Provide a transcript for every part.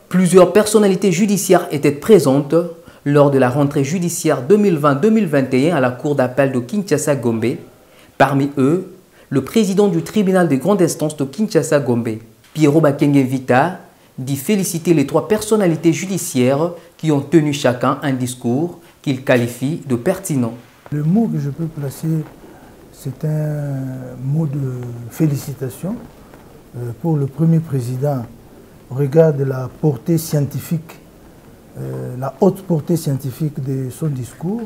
Plusieurs personnalités judiciaires étaient présentes lors de la rentrée judiciaire 2020-2021 à la Cour d'appel de Kinshasa-Gombe. Parmi eux, le président du tribunal de grande instance de Kinshasa-Gombe, Pierrot Bakenge Vita, dit féliciter les trois personnalités judiciaires qui ont tenu chacun un discours qu'il qualifie de pertinent. Le mot que je peux placer, c'est un mot de félicitation pour le premier président au regard de la portée scientifique, la haute portée scientifique de son discours,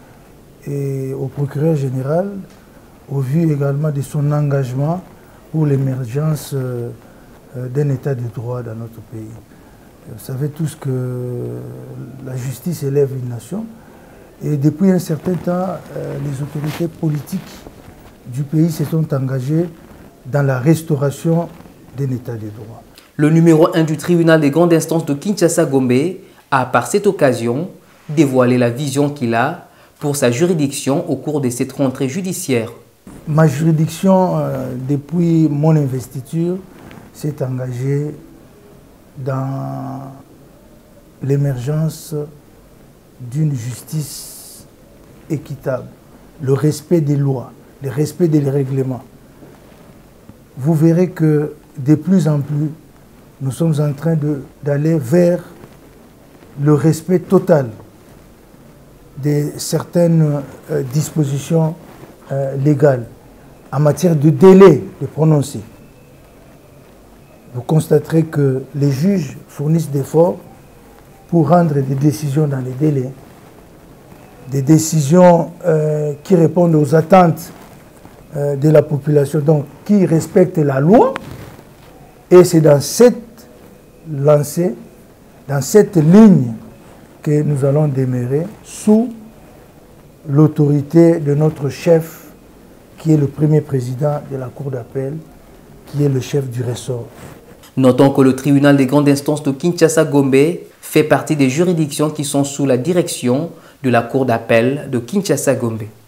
et au procureur général, au vu également de son engagement pour l'émergence d'un état de droit dans notre pays. Vous savez tous que la justice élève une nation, et depuis un certain temps, les autorités politiques du pays se sont engagées dans la restauration d'un état de droit. Le numéro 1 du tribunal des grandes instances de Kinshasa-Gombe a, par cette occasion, dévoilé la vision qu'il a pour sa juridiction au cours de cette rentrée judiciaire. Ma juridiction, depuis mon investiture, s'est engagée dans l'émergence d'une justice équitable, le respect des lois, le respect des règlements. Vous verrez que de plus en plus, nous sommes en train d'aller vers le respect total de certaines dispositions légales en matière de délai de prononcer. Vous constaterez que les juges fournissent des efforts pour rendre des décisions dans les délais, des décisions qui répondent aux attentes de la population, donc qui respectent la loi. Et c'est dans cette lancée, dans cette ligne que nous allons demeurer sous l'autorité de notre chef, qui est le premier président de la Cour d'appel, qui est le chef du ressort. Notons que le tribunal des grandes instances de Kinshasa-Gombe fait partie des juridictions qui sont sous la direction de la Cour d'appel de Kinshasa-Gombe.